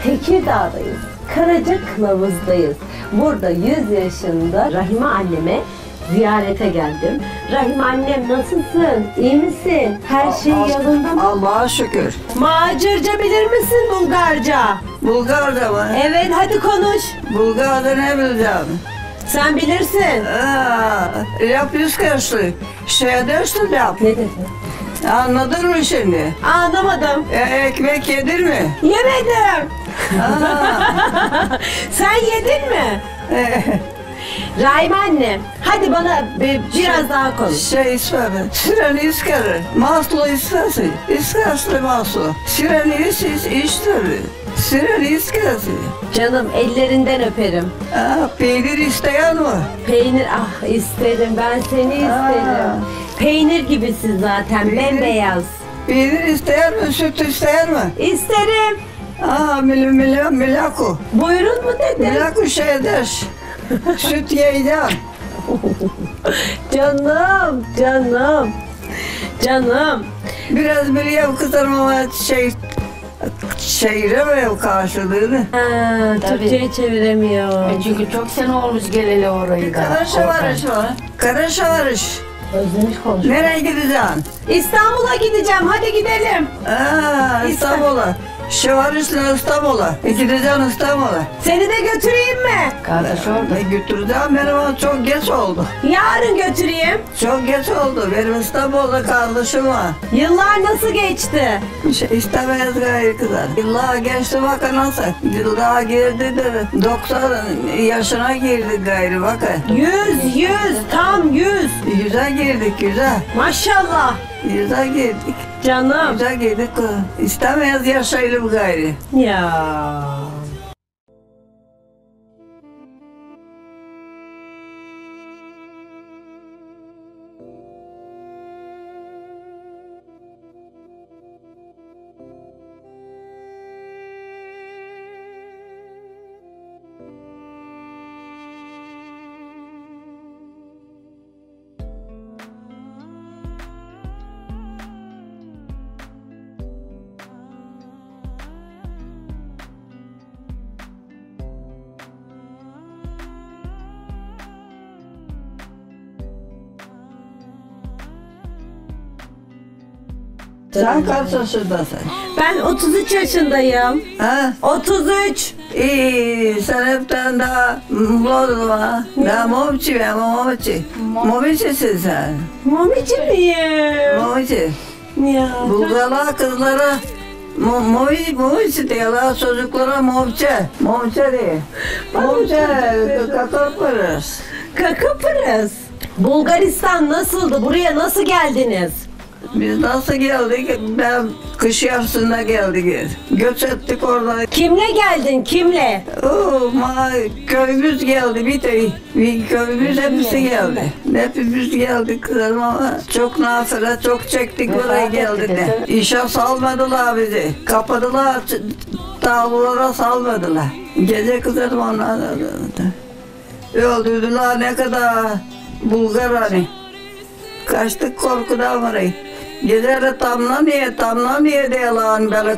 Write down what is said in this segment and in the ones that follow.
Tekirdağ'dayız. Karaca Kılavuz'dayız. Burada 100 yaşında Rahime anneme ziyarete geldim. Rahime annem nasılsın? İyi misin? Her şey yolunda mı? Allah'a şükür. Macirce bilir misin Bulgarca? Bulgarca mı? Evet, hadi konuş. Bulgarca ne bileceğim? Sen bilirsin. Lap yüz karşı. Şey dersin lap. Ne dedin? Anladın mı şimdi? Anlamadım. Ekmek yedin mi? Yemedim. Sen yedin mi? Rahime anne, hadi bana biraz daha konuş. Şey istemem. Sireni iskarı. Maslu istersin. İskarsı maslu. Sireni iştir. Sireni iskarsı. Canım, ellerinden öperim. Peynir isteyen mi? Peynir, ah isterim, ben seni isterim. Peynir gibisin zaten, bembeyaz. Peynir isteyen mi? Süt isteyen mi? İsterim. Milaku. Buyurun mu dedin? Milaku şey der. Süt yiyeceğim. Canım, canım, canım. Biraz biliyorum kızım ama çeviremiyorum karşılığını. Türkçe'ye çeviremiyor. Çünkü çok sene olmuş geleli orayı da. Karaşavarış var. Karaşavarış. Özlemiş konuşuyor. Nereye gideceksin? İstanbul'a gideceğim, hadi gidelim. İstanbul'a. Şavarış'la İstanbul'a. Gideceksin İstanbul'a. Seni de götüreyim mi? Kardeş orada. Götüreceğim benim ama çok geç oldu. Yarın götüreyim. Çok geç oldu. Benim İstanbul'da kardeşim var. Yıllar nasıl geçti? İstemeyiz gayrı kızlar. Yıllar geçti bakın nasıl. Yıllar girdi de 90 yaşına girdik gayrı bakın. 100, tam 100. 100'e girdik 100'e. Maşallah. 100'e girdik. Canım. 100'e girdik. İstemeyiz yaşayalım gayrı. Ya. Sen kaç yaşındasın? Ben 33 yaşındayım. Ha? 33. İyi, sen hepten daha mutlu ha. Daha momçi ben, momçi. Momçisin sen. Mamici miyim? Momçi. Ya. Bulgarlar kızlara momçi diyorlar, çocuklara momçe. Momçe diye. Momçe, kakapırız. Kakapırız. Bulgaristan nasıldı? Buraya nasıl geldiniz? Biz nasıl geldik? Ben kış yarısında geldik. Göç ettik orada. Kimle geldin? Kimle? Köyümüz geldi bir köyümüz hepsi geldi. Hepimiz geldik kızım ama çok nafile çok çektik buraya geldik de. İşe salmadılar bizi. Kapadılar, tavlulara salmadılar. Gece kızım onlar öldürdüler ne kadar Bulgar hani. Kaçtık korkudan orayı. Geceleri tamla niye diyorlar böyle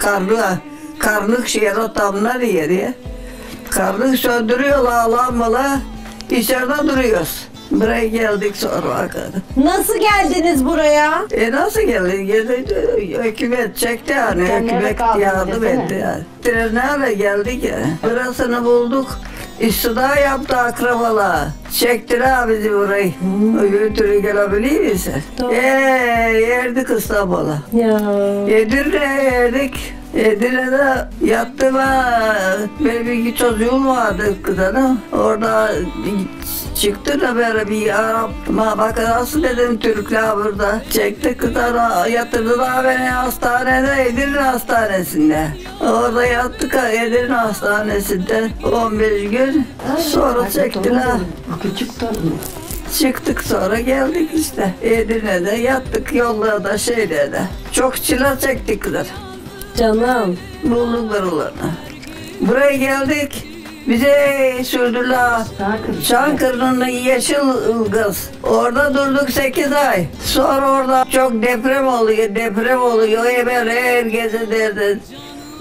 karlık şehre tamla diye. Karlık söndürüyorlar lambalar, içeride duruyoruz. Buraya geldik sonra bakalım. Nasıl geldiniz buraya? Nasıl geldik? Hükümet çekti yani, hükümet yardım etti yani. Trenlerle geldik yani. Burasını bulduk. İstida yaptı akrabalar. Çektiler bizi burayı. Götürü gelebilir misin? Yerdik İstanbul'a. Ya. Edirne'ye yerdik. Edirne'de yattım ha. Benim bir çocuğum vardı kızana. Orada çıktı da böyle bir Arap. Bakın nasıl dedim Türkler burada. Çekti kızana yatırdılar beni hastanede. Edirne hastanesinde. Orada yattık Edirne hastanesinde 15 gün. Sonra çektiler. Küçük torun. Çıktık sonra geldik işte. Edirne'de yattık yollarda şeylerde. Çok çile çektik kızlar. Canım. Bulduk buralarına. Buraya geldik. Bize sürdüler. Çankırı'nın yeşil ılgaz. Orada durduk 8 ay. Sonra orada çok deprem oluyor. Böyle herkese derdi.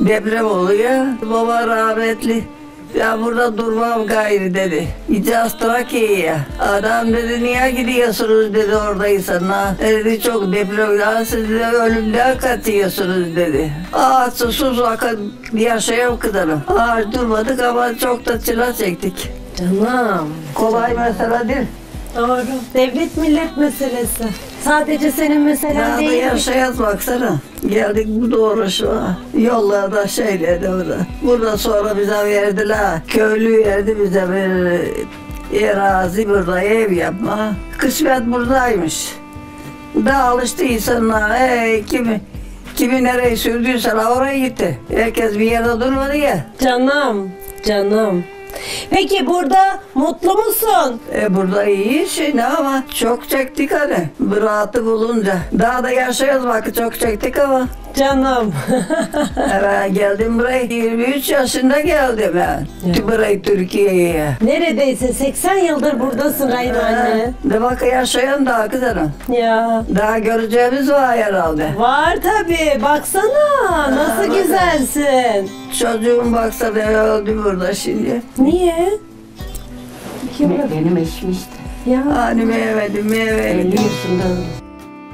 deprem oluyor. Baba rahmetli. Ya burada durmam gayrı dedi. Gideceğiz Trakya'ya. Adam dedi niye gidiyorsunuz dedi oradaysan ha. Dedi çok deprem ya siz de ölümden kaçıyorsunuz dedi. Ağaç susuz akın yaşayam kızarım. Ağaç durmadık ama çok da çile çektik. Canım. Kolay mesele değil. Doğru. Devlet millet meselesi. Sadece senin meselen Daha da değil. yaşayaz baksana. Geldik bu doğruşuma. Yollarda şeyledi burada. Burada sonra bize verdiler. Köylü verdi bize bir arazi burada ev yapma. Kısmet buradaymış. Daha alıştı insanlar. Kimi nereye sürdüyse oraya gitti. Herkes bir yerde durmadı ya. Canım. Canım. Peki burada mutlu musun? Burada iyi şimdi ama çok çektik hani. Bir rahatı bulunca. Daha da yaşayız bak çok çektik ama. Canım. Evet geldim buraya 23 yaşında geldim ben. Buraya Türkiye'ye. Neredeyse 80 yıldır buradasın Rahime anne. De bak yaşayan daha kızarım. Ya. Daha göreceğimiz var herhalde. Var tabii. Baksana. Nasıl güzelsin. Çocuğum baksana öldü burada şimdi. Niye? Benim eşim işte. Ya. Hani meyvedim 50 yaşında öldü.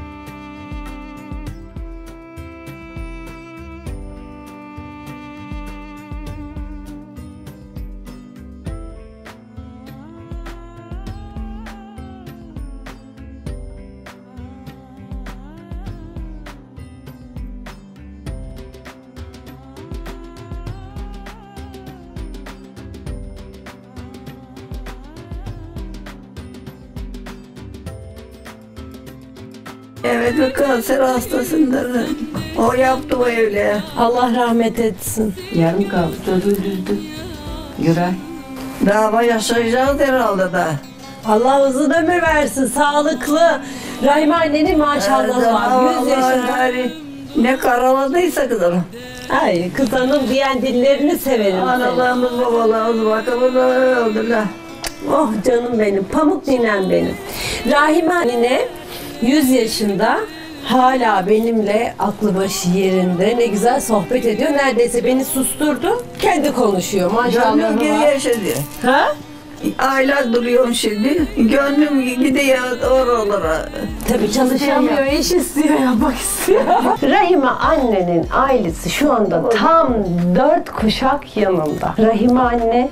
Evet bir kanser hastasındır. O yaptı o öyle. Allah rahmet etsin. Yarım kaldı. Çocuğu düzdü. Güray. Daha yaşayacağız herhalde da. Allah uzun ömür versin. Sağlıklı. Rahime annenin maşallahı var. 100 yaşında. Yani ne karaladıysa kızarım. Ay kız hanım diyen dillerini severim seni. Analarımız babalarımız bakımız öldüler. Oh canım benim. Pamuk ninem benim. Rahime anne 100 yaşında hala benimle aklı başı yerinde. Ne güzel sohbet ediyor. Neredeyse beni susturdu. Kendi konuşuyor. Maşallah Gönlüm geri var. yaşadı. Ha? Aylar duruyorum şimdi. Gönlüm gidiyor oralara. Tabii çalışamıyor, iş istiyor, yapmak istiyor. Rahime annenin ailesi şu anda tam 4 kuşak yanında. Rahime anne,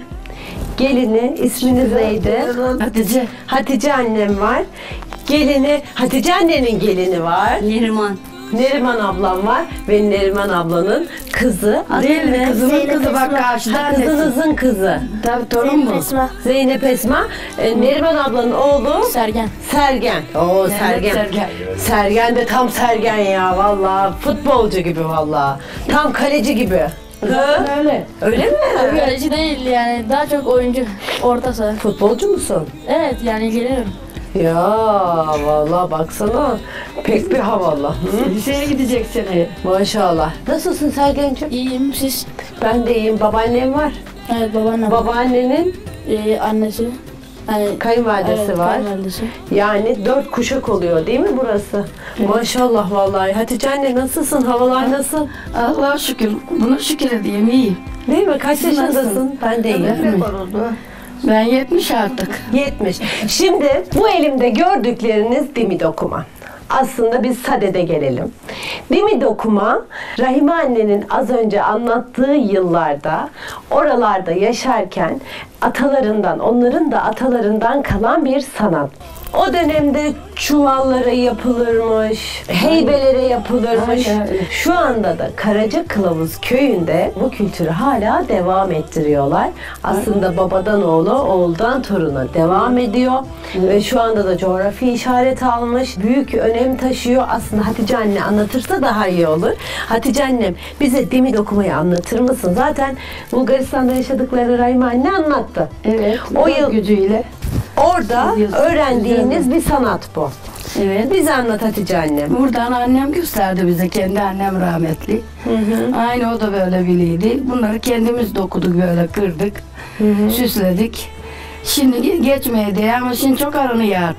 gelini, isminiz neydi? Hatice. Hatice annem var. Gelini, Hatice annenin gelini var. Neriman. Neriman ablam var ve Neriman ablanın kızı. Değil mi? Kızımın Zeynep kızı bak Esma. karşıda annesi. Kızınızın kızı. Tabii torun bu. Esma. Zeynep Esma. Neriman ablanın oğlu Sergen. Sergen. Oo Sergen. Sergen. Sergen de tam Sergen ya vallahi futbolcu gibi vallahi. Tam kaleci gibi. Hı? Öyle. Öyle mi? Kaleci değil yani daha çok oyuncu. Orta saha. Futbolcu musun? Evet yani ilgilenirim. Ya vallahi baksana pek bir havalı. Hı? Liseye gidecek seneye. Maşallah. Nasılsın Sergen'ciğim? İyiyim siz. Ben de iyiyim. Babaannem var. Evet babaannem. Babaannenin Annesi. Yani, kayınvalidesi evet, var. kayınvalidesi. Yani 4 kuşak oluyor değil mi burası? Maşallah vallahi. Hatice anne nasılsın? Havalar nasıl? Allah'a şükür. Buna şükür edeyim iyi. Değil mi? Kaç yaşındasın? Ben de iyiyim. Ne oldu? Ben 70 artık. 70. Şimdi bu elimde gördükleriniz Dimi dokuma. Aslında biz sadede gelelim. Dimi dokuma, Rahime annenin az önce anlattığı yıllarda oralarda yaşarken atalarından, onların da atalarından kalan bir sanat. O dönemde çuvallara yapılırmış, heybelere yapılırmış. Aynen. Şu anda da Karaca Kılavuz köyünde bu kültürü hala devam ettiriyorlar. Aslında babadan oğula, oğuldan toruna devam ediyor. Ve şu anda da coğrafi işaret almış. Büyük önem taşıyor. Aslında Hatice anne anlatırsa daha iyi olur. Hatice annem bize Dimi dokumayı anlatır mısın? Zaten Bulgaristan'da yaşadıkları Rahime anne anlattı. Evet. O göz yıl- gücüyle. Orada Yazık, öğrendiğiniz bir sanat bu. Evet. Bize anlat Hatice annem. Buradan annem gösterdi bize. Kendi annem rahmetli. Aynı o da böyle biliydi. Bunları kendimiz dokuduk böyle kırdık. Süsledik. Şimdi geçmeye değer ama şimdi çok aranıyor artık.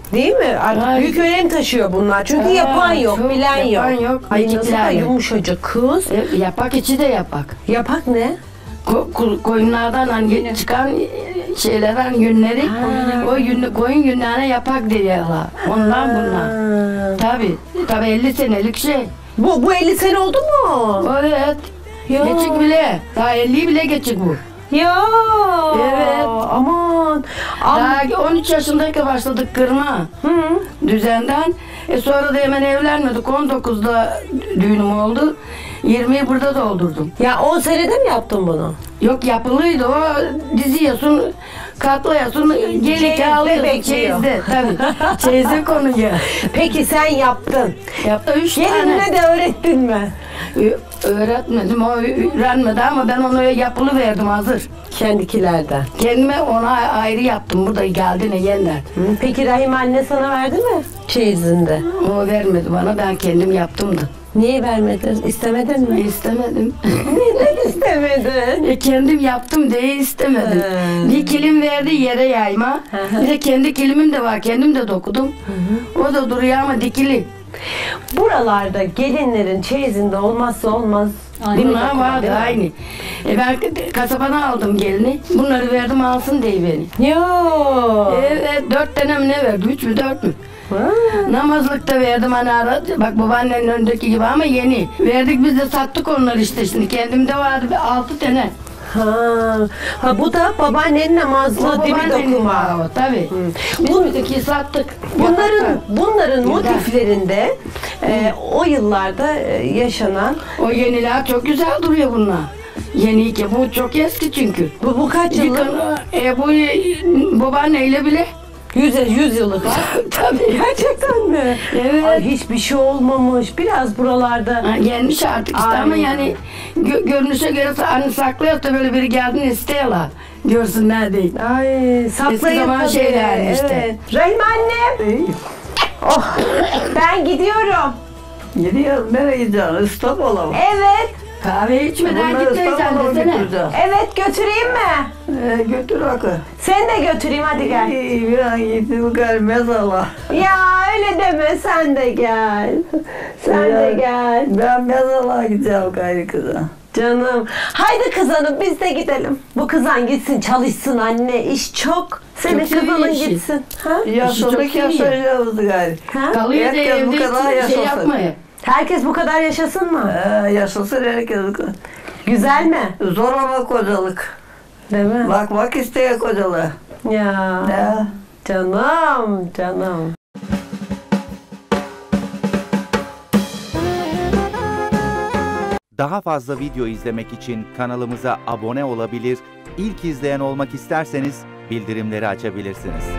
Değil mi? Artık Ay. büyük önem taşıyor bunlar. Çünkü Aa, yapan yok, çok bilen yok. yapan yok, Ay nasıl da mekikler yok. yumuşacık kız. Yapak içi de yapak. Yapak ne? Koyunlardan hani çıkan şeylerden yünleri, o koyun yünlerine yapak diyorlar. Ondan bunlar. Tabii 50 senelik şey. Bu 50 sene oldu mu? Evet. Ya. Geçik bile. Daha 50 bile geçik bu. Ya. Evet. Aman. Daha 13 yaşındayken başladık kırma. Düzenden. Sonra da hemen evlenmedik. 19'da düğünüm oldu. 20'yi burada doldurdum. Ya 10 senede mi yaptın bunu? Yok yapılıydı o, diziyorsun, katlayasın, gelirken Çeyizde alıyorsun bekliyor. çeyizde. Tabii, çeyizde konuyor. Peki sen yaptın. Yaptı 3 tane. Gelinine de öğrettin mi? Öğretmedim, o öğrenmedi ama ben onu yapılı verdim hazır. Kendikilerden. Kendime ona ayrı yaptım, burada geldi ne yeniden. Peki Rahim anne sana verdi mi? Çeyizinde. O vermedi bana, ben kendim yaptım da. Niye vermedin? İstemedin mi? İstemedim. Neden istemedin? Kendim yaptım diye istemedim. He. Bir kilim verdi yere yayma. Hı. Bir de kendi kilimim de var, kendim de dokudum. O da duruyor ama dikili. Buralarda gelinlerin çeyizinde olmazsa olmaz. Bunlar vardı değil mi? aynı. Ben kasabadan aldım gelini. Bunları verdim alsın diye beni. Yo. Evet 4 tane mi ne verdi? 3 mü 4 mü? Ha. Namazlıkta verdim hani aradı. Bak babaannenin önündeki gibi ama yeni. Verdik biz de sattık onları işte şimdi. Kendimde vardı 6 tane. Ha bu da babaannenin namazlı dibi Babaannenin dokuma. var o tabii. Biz öteki sattık. Bunların Güzel. motiflerinde o yıllarda yaşanan O yeniler çok güzel duruyor bunlar. Yeni ki bu çok eski çünkü. bu kaç yıllık? Bu babaanneyle bile 100 yıllık. tabii. Gerçekten mi? Evet. Ay, hiçbir şey olmamış. Biraz buralarda. Ha, gelmiş artık işte ama Aynen. yani görünüşe göre hani saklıyor da böyle biri geldiğini istiyorlar. Görsünler değil. Ay saklayıp Eski zaman tabii. şeylerdi işte. Evet. Rahim annem. Oh, ben gidiyorum. Gidiyorum, nereye gideceksin? İstanbul'a mı? Evet. Kahve içmeden Bunları gitmeyeceksin İstanbul'a mı desene. götüreceğim? Evet götüreyim mi? Götür akı. Seni de götüreyim hadi gel. İyi, bir an gittim gelmez Allah. Ya öyle deme sen de gel. Sen de gel. Ben mezala gideceğim gayrı kıza. Canım. Haydi kızanım biz de gidelim. Bu kızan gitsin çalışsın anne. İş çok. Senin Çok iyi kızanın işi. gitsin. Ha? Yaşlılık iyi. yaşayacağız gayrı. Ha? Kalıyor da Herkes bu evde kadar hiç şey yaşasın. yapmıyor. Herkes bu kadar yaşasın mı? Yaşasın herkes. Güzel mi? Zor ama kocalık. Değil mi? Bakmak isteyen kocalığı. Ya. Ya. Canım, canım. Daha fazla video izlemek için kanalımıza abone olabilir, ilk izleyen olmak isterseniz bildirimleri açabilirsiniz.